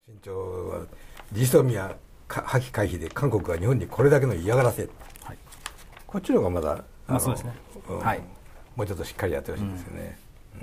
新潮はジソミア破棄回避で韓国が日本にこれだけの嫌がらせ、はい、こっちの方がまだそうですね、 はい、もうちょっとしっかりやってほしいんですよね、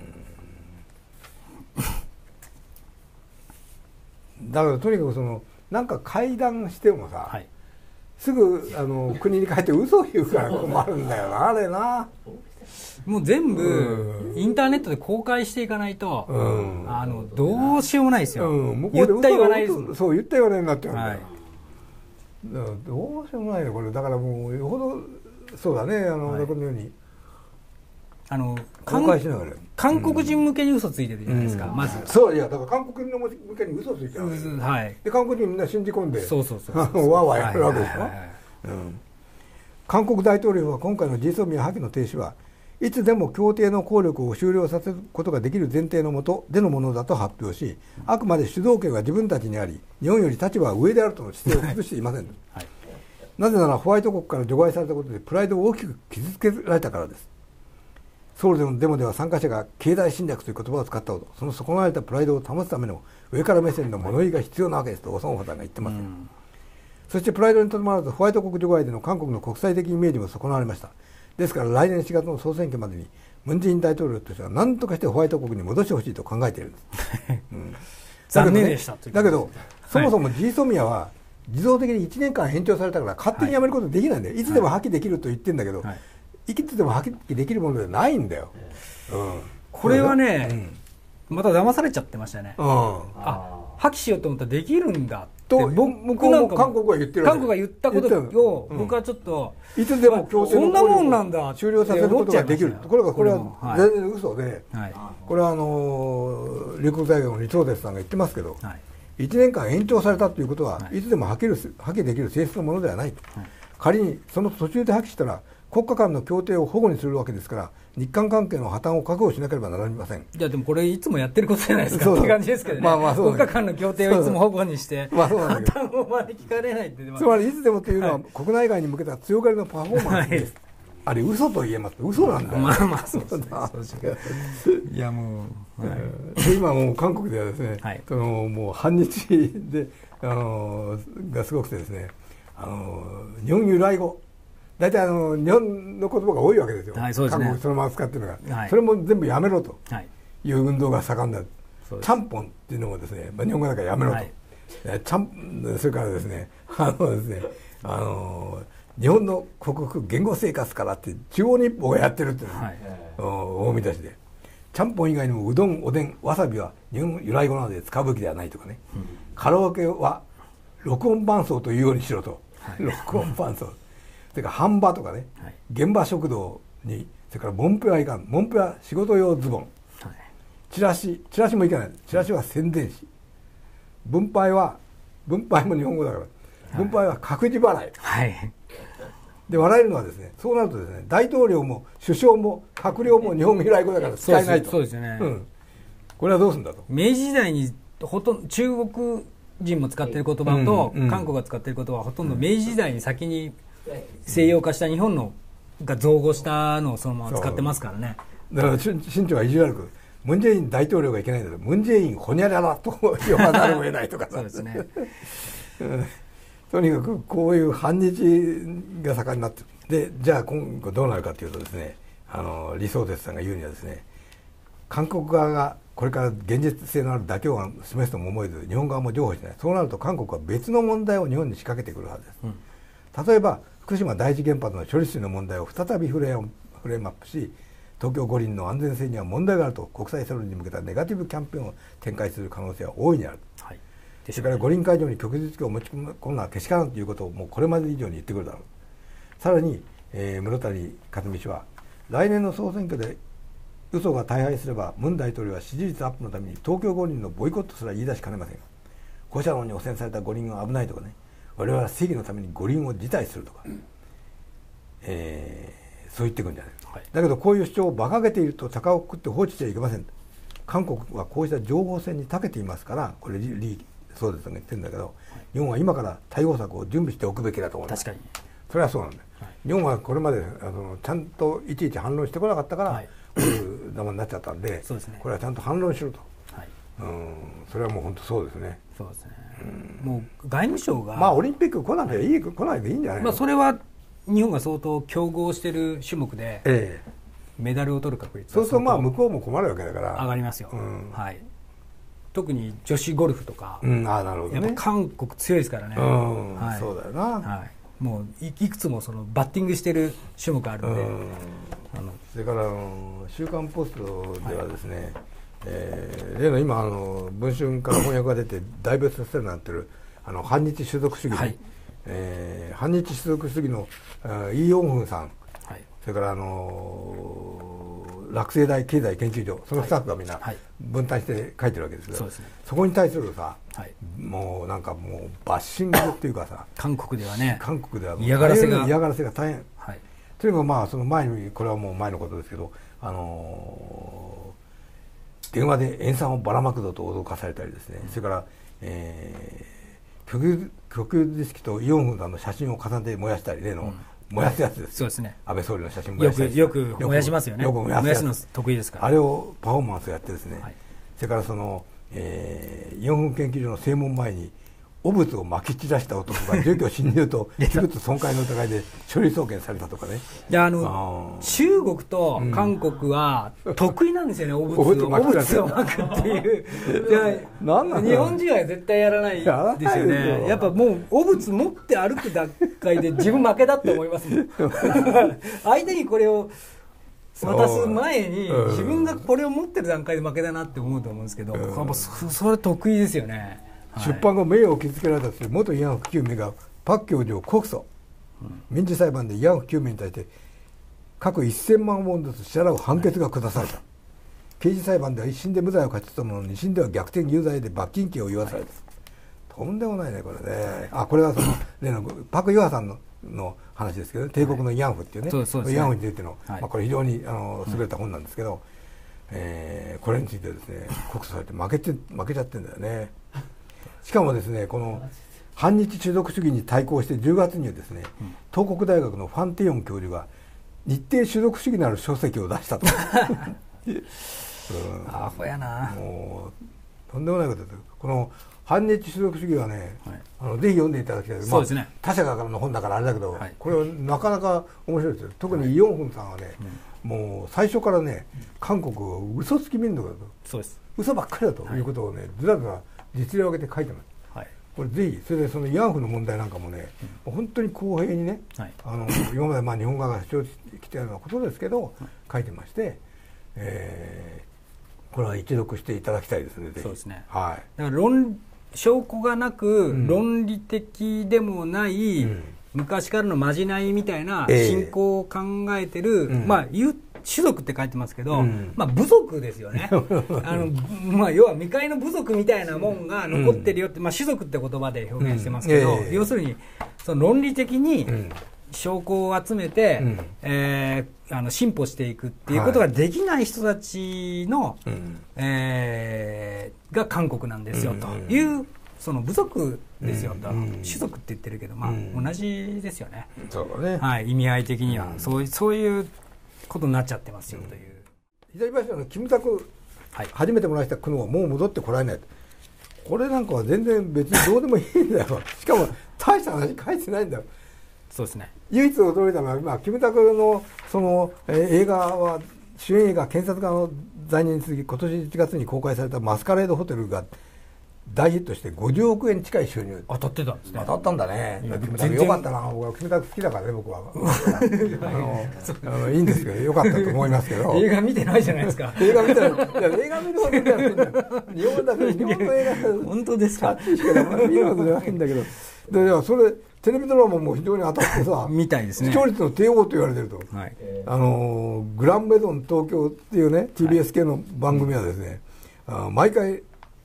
だからとにかくなんか会談してもさ、はい、すぐ国に帰って嘘を言うから困るんだよなあれな。 もう全部インターネットで公開していかないと、どうしようもないですよ、言った言わないですもん。 そう言った言わないになっちゃうんだよ、はい、だからどうしようもないねこれ。だからもうよほどそうだねはい、このように公開しながら韓国人向けに嘘ついてるじゃないですか、まず。 そういやだから韓国人向けに嘘ついてる、はい、で韓国人みんな信じ込んでわわやるわけでしょ。韓国大統領は今回の GSOMIA 破棄の停止はいつでも協定の効力を終了させることができる前提のもとでのものだと発表し、あくまで主導権は自分たちにあり日本より立場は上であるとの姿勢を崩していません、はい、なぜならホワイト国から除外されたことでプライドを大きく傷つけられたからです。ソウルでのデモでは参加者が経済侵略という言葉を使ったほどその損なわれたプライドを保つための上から目線の物言いが必要なわけですとオソンホさんが言ってます、そしてプライドにとどまらずホワイト国除外での韓国の国際的イメージも損なわれました。ですから来年4月の総選挙までにムン・ジェイン大統領としては何とかしてホワイト国に戻してほしいと考えているんです、 残念でした。 だけどそもそも GSOMIA は自動的に1年間延長されたから勝手にやめることできないんだよ、いつでも破棄できると言ってるんだけど、いつでも破棄できるものではないんだよ、 これはね、また騙されちゃってましたね、破棄しようと思ったらできるんだと向こうも韓国は言ってるわけ。 韓国が言ったことを僕はちょっと、 いつでも強制のそんなもんなんだ終了させることができる。これは全然嘘で、これは龍谷大学の李相哲さんが言ってますけど、1年間延長されたということはいつでも破棄できる性質のものではないと。仮にその途中で破棄したら国家間の協定を保護にするわけですから日韓関係の破綻を覚悟しなければなりません。 いやでもこれいつもやってることじゃないですかって感じですけどね、国家間の協定をいつも保護にして破綻を招きかねないって。 つまりいつでもというのは国内外に向けた強がりのパフォーマンスです、あれ嘘と言えます。嘘なんだよ。 まあまあそうですねいやもう、 今もう韓国ではですね、もう反日でがすごくてですね、日本由来語大体日本の言葉が多いわけですよ、韓国そのまま使ってるのが、それも全部やめろという運動が盛んだ。ちゃんぽんっていうのもですね、日本語だからやめろと、それからですね日本の国福言語生活からって中央日報がやってるっていうの、大見出しでちゃんぽん以外にもうどんおでんわさびは日本由来語なので使うべきではないとかね、カラオケは録音伴奏というようにしろと、録音伴奏それから飯場とかね、現場食堂に、それからモンペはいかん、モンペは仕事用ズボン、チラシもいけない、チラシは宣伝誌、分配も日本語だから、分配は各自払い、で笑えるのはですね、そうなるとですね、大統領も首相も閣僚も日本由来語だから使えないと。 そうですよね、 これはどうするんだと。 明治時代にほとんど中国人も使っている言葉と韓国が使っている言葉はほとんど明治時代に先に西洋化した日本のが造語したのをそのまま使ってますからね。 だから新潮は意地悪くムン・ジェイン大統領がいけないんだけどムン・ジェインホニャララと呼ばざるを得ないとかそうですねとにかくこういう反日が盛んになってる。でじゃあ今後どうなるかというとですね、李相哲さんが言うにはですね、韓国側がこれから現実性のある妥協案を示すとも思えず日本側も譲歩しない。そうなると韓国は別の問題を日本に仕掛けてくるはずです、例えば福島第一原発の処理水の問題を再びフレームアップし、東京五輪の安全性には問題があると国際世論に向けたネガティブキャンペーンを展開する可能性は大いにある、それから五輪会場に旭日旗を持ち込むのはけしからんということをもうこれまで以上に言ってくるだろう。さらに、室谷克美氏は来年の総選挙で嘘が大敗すればムン大統領は支持率アップのために東京五輪のボイコットすら言い出しかねません。放射能に汚染された五輪は危ないとかね、我々は正義のために五輪を辞退するとか、そう言ってくるんじゃない、だけどこういう主張を馬鹿げていると鷹を食って放置しちゃいけません。韓国はこうした情報戦に長けていますから、これ李相哲さんが言ってるんだけど、日本は今から対応策を準備しておくべきだと思います。 確かにそれはそうなんだよ、日本はこれまでちゃんといちいち反論してこなかったから、こういう名前になっちゃったんで、これはちゃんと反論しろと、それはもう本当そうですね。 そうですね、もう外務省が、 まあオリンピック来ないでいいんじゃないの。 まあ、それは日本が相当競合してる種目で、メダルを取る確率そうするとまあ向こうも困るわけだから上がりますよ、はい、特に女子ゴルフとか、 なるほどね、 やっぱ韓国強いですからね、 はい、そうだよな、 はい、もういくつもそのバッティングしてる種目あるので、 それから週刊ポストではですね、例の今文春から翻訳が出て大ベストセラーになってる反日種族主義、反日種族主義のイ・ヨンフンさん、それから落成大経済研究所、そのスタッフがみんな分担して書いてるわけですけど、そこに対するさ、もうなんかもうバッシングっていうかさ、 韓国ではね、 嫌がらせが大変、というのがまあその前に、これはもう前のことですけど、電話で塩酸をばらまくぞと脅かされたりですね、それから極右式とイ・ヨンフンさんの写真を重ねて燃やしたり、例の燃やすやつです。 そうですね。 安倍総理の写真燃やしたりよく燃やしますよね。よく燃やすの得意ですから。 あれをパフォーマンスをやってですね、それからそのイ・ヨンフン研究所の正門前に汚物をまき散らした男が住居侵入と器物損壊の疑いで書類送検されたとかね。 中国と韓国は得意なんですよね、汚物をまくっていう。日本人は絶対やらないですよね。やっぱもう汚物持って歩く段階で自分負けだって思いますもん。相手にこれを渡す前に自分がこれを持ってる段階で負けだなって思うと思うんですけど、それ得意ですよね。 出版後名誉を傷つけられたとして元慰安婦救命がパク教授を告訴、民事裁判で慰安婦救命に対して各1000万ウォンずつ支払う判決が下された。刑事裁判では一審で無罪を勝ち取ったものの二審では逆転有罪で罰金刑を言わされた、とんでもないねこれね。これはその例のパク・ユハさんの話ですけど、帝国の慰安婦っていうね、慰安婦についての、これ非常に優れた本なんですけど、これについてですね告訴されて負けちゃってんだよね。しかもですね、この反日種族主義に対抗して10月にはですね、東国大学のファン・テヨン教授が日程種族主義なる書籍を出したと。 アホやな。 もうとんでもないことです。この反日種族主義はね、ぜひ読んでいただきたいです。そうですね。他者からの本だからあれだけど、これはなかなか面白いですよ。特にイ・ヨンフンさんはね、もう最初からね、韓国を嘘つき民族だと、そうです、嘘ばっかりだということをね、ずらずら実例を挙げて書いてます。これぜひ、それでその慰安婦の問題なんかもね、本当に公平にね、今までまあ日本側が主張してきたようなことですけど、書いてまして、これは一読していただきたいですね。 そうですね。だから証拠がなく、論理的でもない、昔からのまじないみたいな信仰を考えてる、まあ種族って書いてますけど、まあ部族ですよね。まあ要は未開の部族みたいなもんが残ってるよって、まあ種族って言葉で表現してますけど、要するにその論理的に証拠を集めて、進歩していくっていうことができない人たちの、が韓国なんですよという、その部族ですよと、種族って言ってるけど、まあ同じですよね。そうね。はい、意味合い的にはそういうことになっちゃってますよという。 左橋のキムタク、初めてもらした苦悩はもう戻ってこられない。これなんかは全然別にどうでもいいんだよ。しかも大した話書いてないんだよ。 そうですね。 唯一驚いたのは今キムタクのその映画は主演映画検察官の在任に続き今年1月に公開されたマスカレードホテルが大ヒットして50億円近い収入。 当たってたんですね。 当たったんだね。キムタクよかったな。僕はキムタク好きだからね、僕は。いいんですけど、よかったと思いますけど。 映画見てないじゃないですか。 映画見てない。いや、映画見るほどじゃないんだよ。日本の映画。 本当ですか。 しか見るほどじゃないんだけど。で、それ、テレビドラマも非常に当たってさ、 みたいですね。 視聴率の帝王と言われてると。グランメゾン東京っていうね、TBS 系の番組はですね、毎回、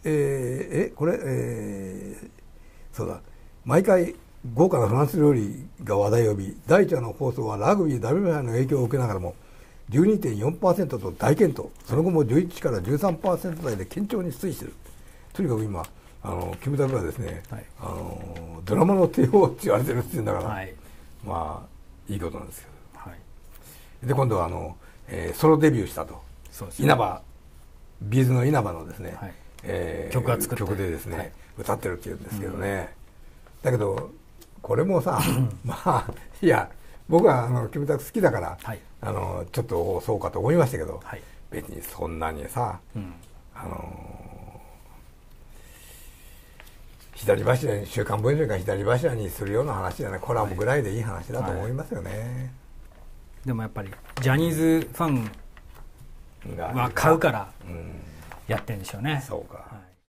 そうだ、毎回豪華なフランス料理が話題を呼び、第1話の放送はラグビー WBC の影響を受けながらも 12.4% と大健闘、その後も11から 13% 台で堅調に推移している。とにかく今キムタクがですね、ドラマの帝王って言われてるって言うんだから、まあいいことなんですけど、で今度はソロデビューしたと、稲葉ビーズの稲葉のですね、曲でですね、 歌ってるっていうんですけどね、だけどこれもさまあいや僕はキムタク好きだから、 はい、 ちょっとそうかと思いましたけど、 はい、 別にそんなにさ、左柱に週刊文春が左柱にするような話じゃない、コラボぐらいでいい話だと思いますよね、はい、 でもやっぱりジャニーズファンは買うからやってるんでしょうね。 そうか、 はい。